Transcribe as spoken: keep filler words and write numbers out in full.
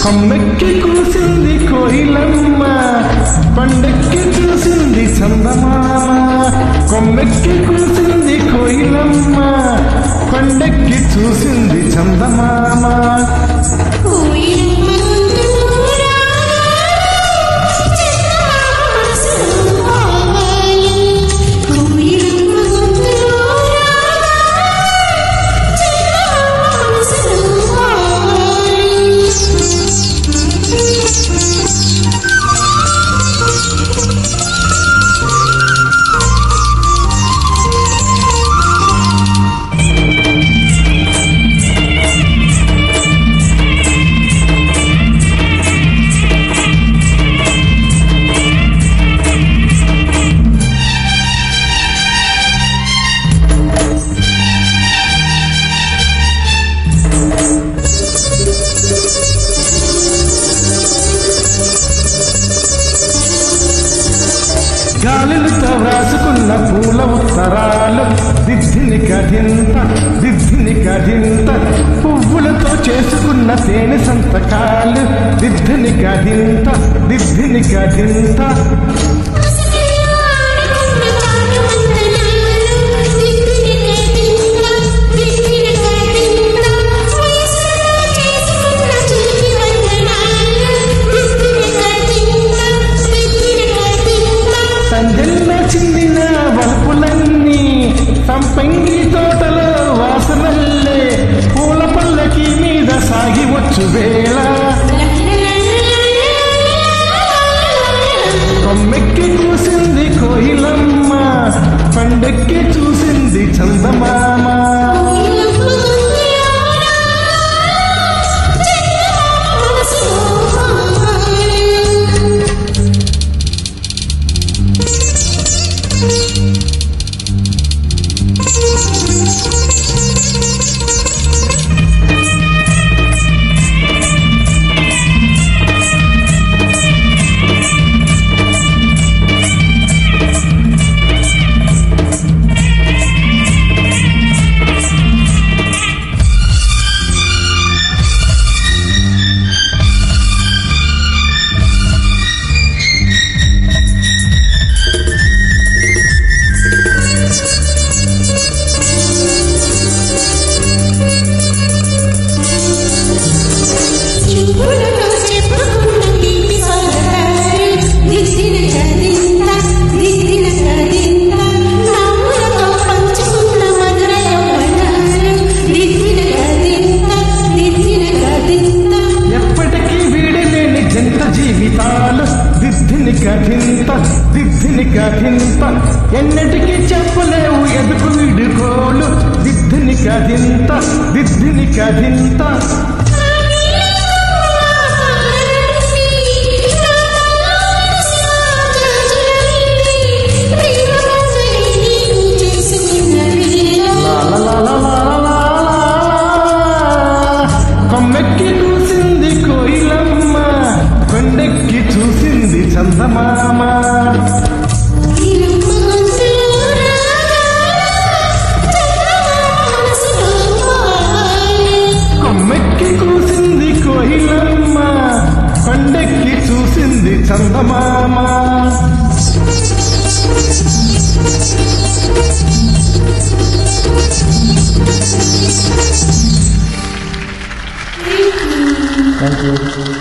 కొమ్మెక్కి కూసింది కోయిలమ్మ, పండక్కి చూసింది చందమామ. కొమ్మెక్కి కూసింది కోయిలమ్మ, పండక్కి చూసింది చందమామ. గాలులతో వ్రాసుకున్న పూల ఉత్తరాలు దిద్దిని కథింత దిద్దిని కథింత. పువ్వులతో చేసుకున్న తేనె సంతకాలు దిద్దిని కథింత దిద్దిని కథింత. సంజల్లో చిందిన వలుపులన్నీ సంపంగి తోటలో వాసనల్లే పూల పల్లకి మీద సాగి వచ్చు వేళ. కొమ్మెక్కి కూసింది కోయిలమ్మ, పండక్కి చూసింది చందమామ. జీవితాలు దిద్దిని కథింత దిద్దిని కథింత. ఎన్నటికీ చెప్పలేవు ఎదుకు విడుకోలు దిద్దిని కథింత దిద్దిని కథింత. కొమ్మెక్కి కూసింది కోయిలమ్మ, పండక్కి చూసింది చందమామ. కొమ్మెక్కి కూసింది కోయిలమ్మ, పండక్కి చూసింది చందమామ. Thank you.